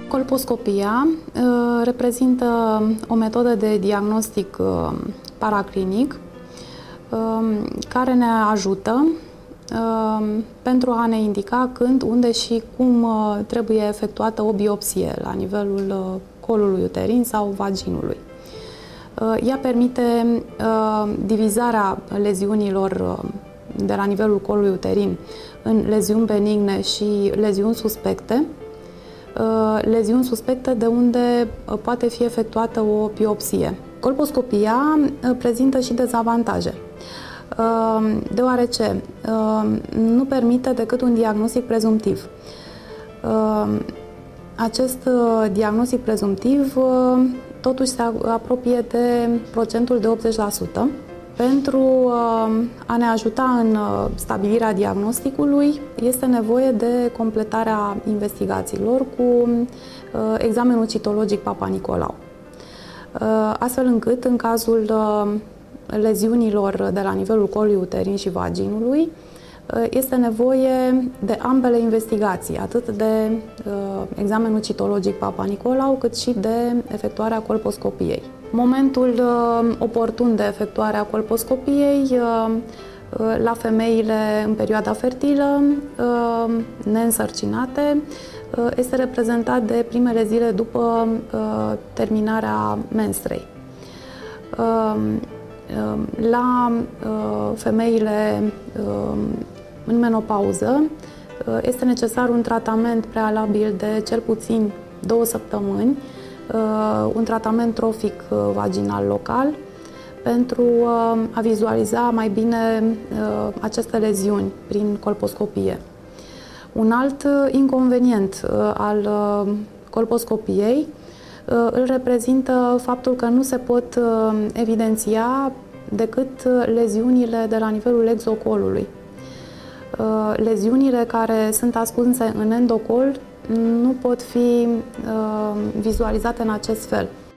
Colposcopia reprezintă o metodă de diagnostic paraclinic care ne ajută pentru a ne indica când, unde și cum trebuie efectuată o biopsie la nivelul colului uterin sau vaginului. Ea permite divizarea leziunilor de la nivelul colului uterin în leziuni benigne și leziuni suspecte, de unde poate fi efectuată o biopsie. Colposcopia prezintă și dezavantaje, deoarece nu permite decât un diagnostic prezumtiv. Acest diagnostic prezumtiv totuși se apropie de procentul de 80%. Pentru a ne ajuta în stabilirea diagnosticului, este nevoie de completarea investigațiilor cu examenul citologic Papa Nicolau. Astfel încât, în cazul leziunilor de la nivelul colului uterin și vaginului, este nevoie de ambele investigații, atât de examenul citologic Papa Nicolau, cât și de efectuarea colposcopiei. Momentul oportun de efectuare a colposcopiei la femeile în perioada fertilă, neînsărcinate, este reprezentat de primele zile după terminarea menstrei. La femeile în menopauză este necesar un tratament prealabil de cel puțin 2 săptămâni, un tratament trofic vaginal local pentru a vizualiza mai bine aceste leziuni prin colposcopie. Un alt inconvenient al colposcopiei îl reprezintă faptul că nu se pot evidenția decât leziunile de la nivelul exocolului. Leziunile care sunt ascunse în endocol nu pot fi vizualizate în acest fel.